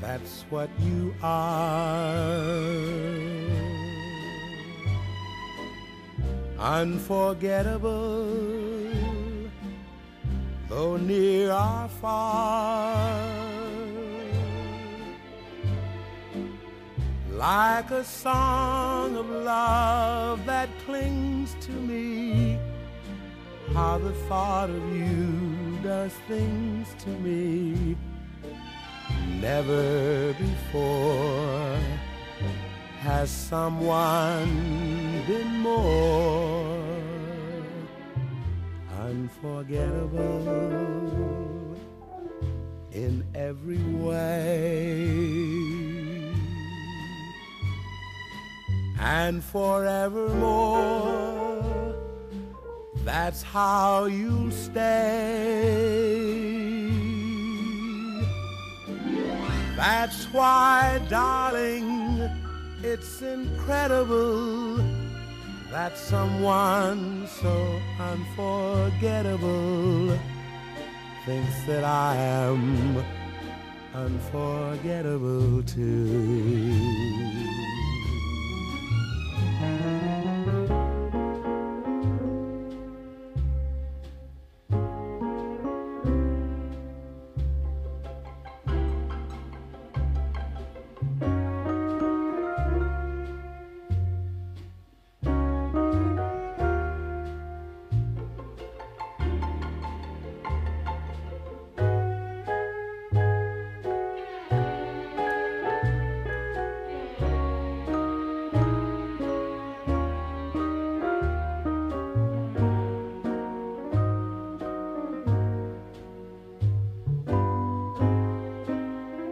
That's what you are. Unforgettable, though near or far. Like a song of love that clings to me, how the thought of you does things to me. Never before has someone been more unforgettable in every way. And forevermore, that's how you'll stay. That's why, darling, it's incredible that someone so unforgettable thinks that I am unforgettable too.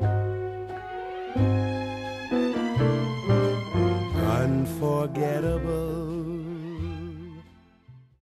Unforgettable